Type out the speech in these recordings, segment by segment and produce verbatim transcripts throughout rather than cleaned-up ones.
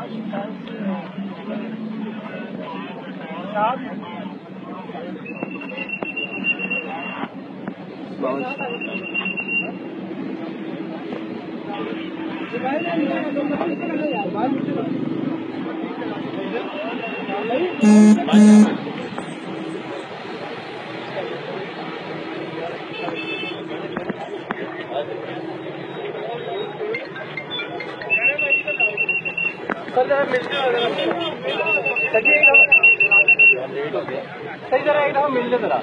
सही जरा एक मिल ले जरा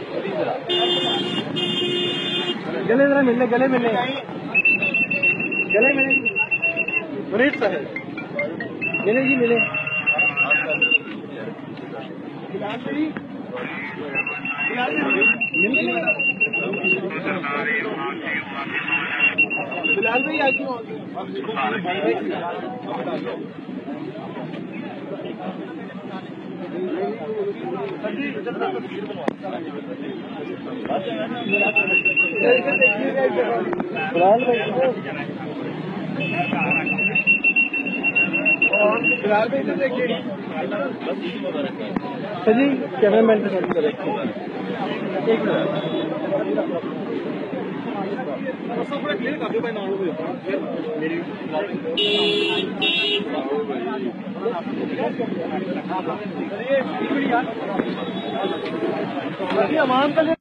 गले जरा मिलने गले मिलने गले मिले मुनीर साहब मिले जी मिले बिलाल भाई आ क्यों बिलाल भाई बिलाल भाई इधर देखिए जी कैमरामैन से एक मिनट क्लियर कर दो भाई नाम मेरी अमान का